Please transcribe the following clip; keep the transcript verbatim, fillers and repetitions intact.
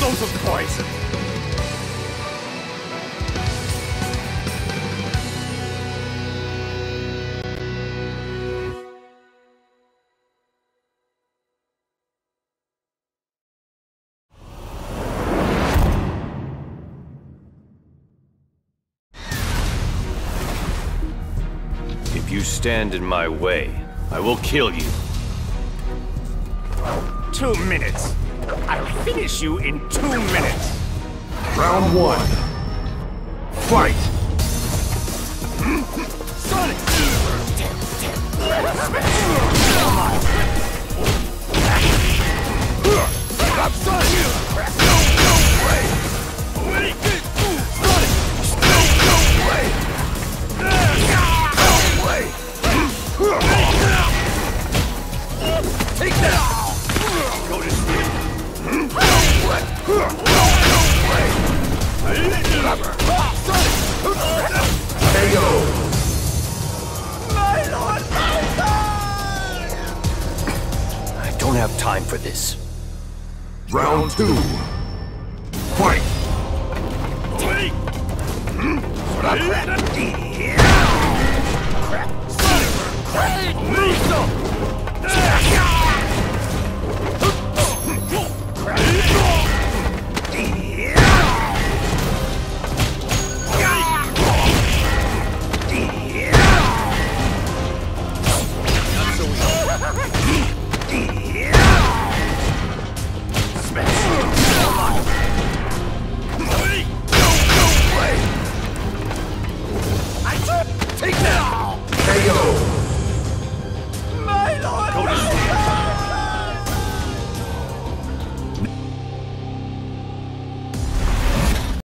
dose of poison! If you stand in my way, I will kill you. Two minutes. I'll finish you in two minutes. Round one. Fight! Sonic! Stop Sonic! No, no way! Sonic! No, no way! No way! Take that! Go to sleep! No way! No way! K O! My lord, my lord! I don't have time for this. Round two. Fight! Wait! Stop. Crap! Sonic! Crap!